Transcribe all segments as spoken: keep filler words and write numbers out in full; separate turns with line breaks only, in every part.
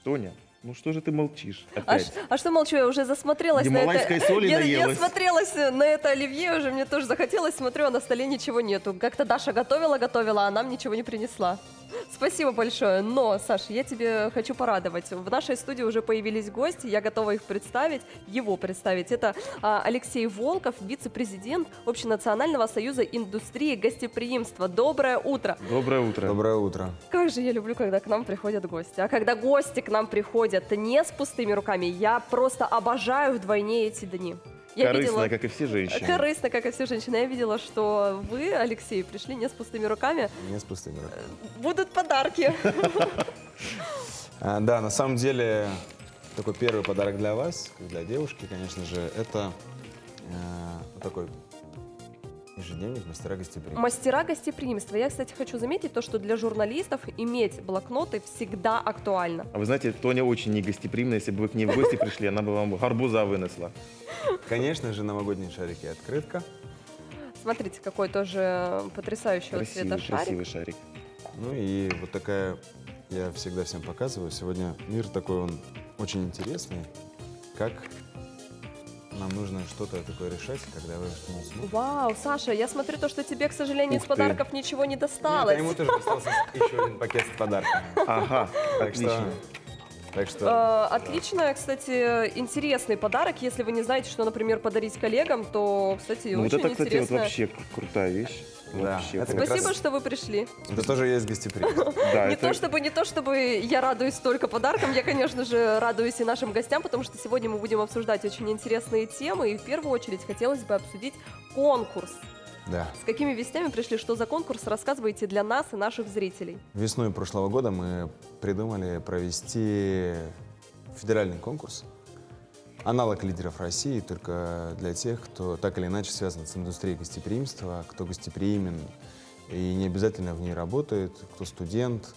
Тоня, ну что же ты молчишь
А,
опять?
а что молчу, я уже засмотрелась на это.
Гималайской соли
Я, я
наелась.
смотрелась на это оливье, уже мне тоже захотелось, смотрю, а на столе ничего нету. Как-то Даша готовила, готовила, а нам ничего не принесла. Спасибо большое. Но, Саша, я тебе хочу порадовать. В нашей студии уже появились гости, я готова их представить, его представить. Это а, Алексей Волков, вице-президент Общенационального союза индустрии гостеприимства. Доброе утро.
Доброе утро.
Доброе утро.
Как же я люблю, когда к нам приходят гости. А когда гости к нам приходят не с пустыми руками, я просто обожаю вдвойне эти дни. Я
Корыстно,
видела,
как и все женщины.
корыстно, как и все женщины. Я видела, что вы, Алексей, пришли не с пустыми руками.
Не с пустыми руками.
Будут подарки.
А, да, на самом деле, такой первый подарок для вас, для девушки, конечно же, это э, такой ежедневник «Мастера гостеприимства».
Мастера гостеприимства. Я, кстати, хочу заметить то, что для журналистов иметь блокноты всегда актуально.
А вы знаете, Тоня очень негостеприимная. Если бы вы к ней в гости пришли, она бы вам арбуза вынесла.
Конечно же, новогодние шарики открытка.
Смотрите, какой тоже потрясающего цвета
Красивый,
шарик.
красивый шарик.
Ну и вот такая, я всегда всем показываю, сегодня мир такой, он очень интересный, как нам нужно что-то такое решать, когда вы что-нибудь смотрите.
Вау, Саша, я смотрю то, что тебе, к сожалению,
Ух
из
ты.
подарков ничего не
Нет,
досталось.
а ему тоже остался еще один пакет с подарками.
Ага,
Так
отлично.
что, так что
Э, Отлично, кстати, интересный подарок. Если вы не знаете, что, например, подарить коллегам, то, кстати,
Ну, вот
очень
это, кстати, вот
интересно.
вообще крутая вещь.
Да,
Вообще.
это
прям.
как
Спасибо,
раз-
что вы пришли.
это тоже есть гостеприимство.
Да,
Не
это-
то, чтобы, не то, чтобы я радуюсь только подаркам, я, конечно же, радуюсь и нашим гостям, потому что сегодня мы будем обсуждать очень интересные темы, и в первую очередь хотелось бы обсудить конкурс.
Да.
С какими вестями пришли, что за конкурс, рассказывайте для нас и наших зрителей.
Весной прошлого года мы придумали провести федеральный конкурс, аналог лидеров России, только для тех, кто так или иначе связан с индустрией гостеприимства, кто гостеприимен и не обязательно в ней работает, кто студент.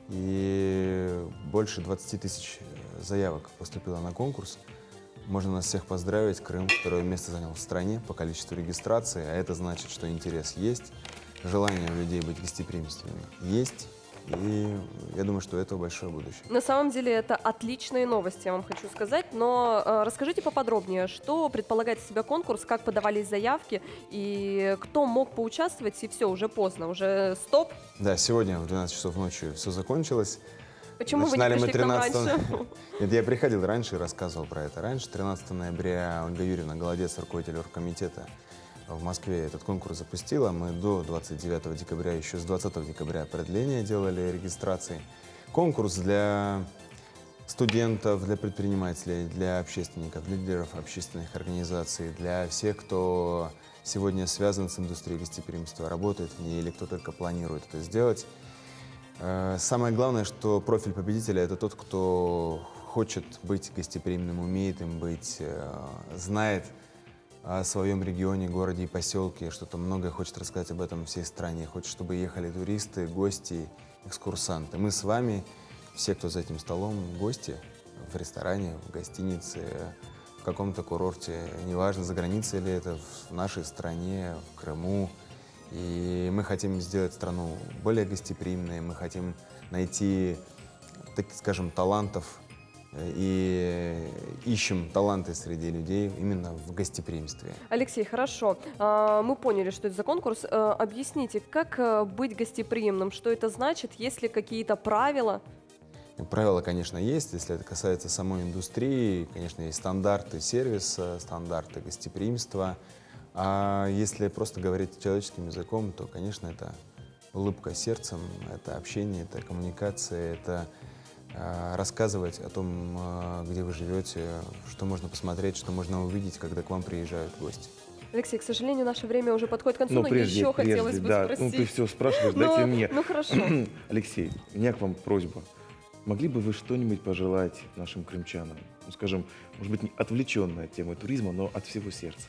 И больше двадцати тысяч заявок поступило на конкурс. Можно нас всех поздравить. Крым второе место занял в стране по количеству регистрации, а это значит, что интерес есть, желание у людей быть гостеприимственными есть. И я думаю, что у этого большое будущее.
На самом деле это отличные новости, я вам хочу сказать, но э, расскажите поподробнее, что предполагает из себя конкурс, как подавались заявки и кто мог поучаствовать, и все, уже поздно, уже стоп.
Да, сегодня в двенадцать часов ночи все закончилось.
Почему
Начинали
вы не
мы
пришли к нам
тринадцатого
раньше?
Нет, я приходил раньше и рассказывал про это раньше. тринадцатого ноября Ольга Юрьевна Голодец, руководитель оргкомитета, в Москве этот конкурс запустила. Мы до двадцать девятого декабря, еще с двадцатого декабря продление делали регистрации. Конкурс для студентов, для предпринимателей, для общественников, для лидеров общественных организаций, для всех, кто сегодня связан с индустрией гостеприимства, работает в ней или кто только планирует это сделать. Э, Самое главное, что профиль победителя — это тот, кто хочет быть гостеприимным, умеет им быть, э, знает о своем регионе, городе и поселке, что-то многое хочет рассказать об этом всей стране, хочет, чтобы ехали туристы, гости, экскурсанты. Мы с вами, все, кто за этим столом, гости в ресторане, в гостинице, в каком-то курорте, неважно, за границей ли это, в нашей стране, в Крыму. И мы хотим сделать страну более гостеприимной, мы хотим найти, так скажем, талантов, и ищем таланты среди людей именно в гостеприимстве.
Алексей, хорошо. А, Мы поняли, что это за конкурс. А, Объясните, как а, быть гостеприимным, что это значит, есть ли какие-то правила?
Правила, конечно, есть. Если это касается самой индустрии, конечно, есть стандарты сервиса, стандарты гостеприимства. А если просто говорить человеческим языком, то, конечно, это улыбка сердцем, это общение, это коммуникация, это рассказывать о том, где вы живете, что можно посмотреть, что можно увидеть, когда к вам приезжают гости.
Алексей, к сожалению, наше время уже подходит к концу,
Но
но
прежде,
еще
прежде,
хотелось бы
да,
спросить.
ну ты все спрашиваешь,
Ну,
дайте мне.
Ну хорошо.
Алексей, у меня к вам просьба. Могли бы вы что-нибудь пожелать нашим крымчанам? Ну, скажем, может быть, не отвлеченная от темы туризма, но от всего сердца.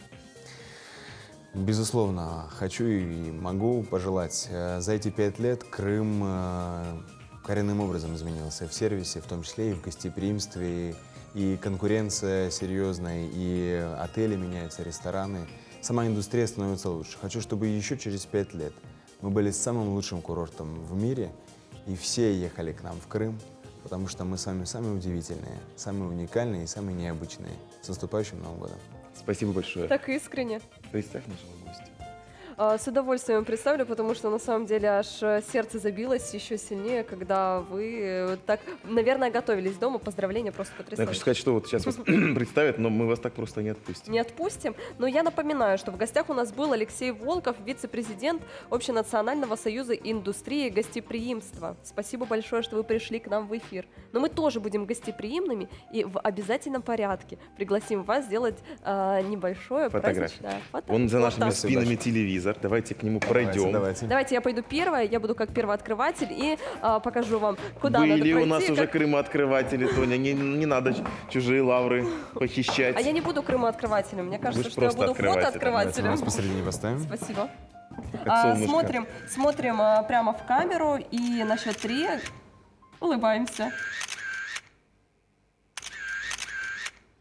Безусловно, хочу и могу пожелать. За эти пять лет Крым коренным образом изменился в сервисе, в том числе и в гостеприимстве, и конкуренция серьезная, и отели меняются, рестораны. Сама индустрия становится лучше. Хочу, чтобы еще через пять лет мы были самым лучшим курортом в мире, и все ехали к нам в Крым, потому что мы с вами самые удивительные, самые уникальные и самые необычные. С наступающим Новым годом!
Спасибо большое.
Так искренне.
Представь нашего гостя.
А, С удовольствием представлю, потому что на самом деле аж сердце забилось еще сильнее, когда вы э, так, наверное, готовились дома. Поздравления, просто
Я
потрясающе.
хочу сказать, что вот сейчас вас представят, но мы вас так просто не отпустим.
Не отпустим. Но я напоминаю, что в гостях у нас был Алексей Волков, вице-президент Общенационального союза индустрии гостеприимства. Спасибо большое, что вы пришли к нам в эфир. Но мы тоже будем гостеприимными и в обязательном порядке пригласим вас сделать а, небольшое
Фотографию.
праздничное фото.
Вон за нашими
фото.
спинами телевизор. Давайте к нему пройдем.
Давайте, давайте.
Давайте я пойду первая, я буду как первооткрыватель и а, покажу вам, куда
Были
надо пройти.
у нас уже
как-
крымооткрыватели, Тоня, не, не надо чужие лавры похищать.
А я не буду крымооткрывателем, мне кажется,
ж
что я
просто
буду
открыватель.
Давайте мы
фотооткрывателем.
вас посередине поставим.
Спасибо.
Как
А,
солнышко.
смотрим, смотрим а, прямо в камеру и на счет три улыбаемся.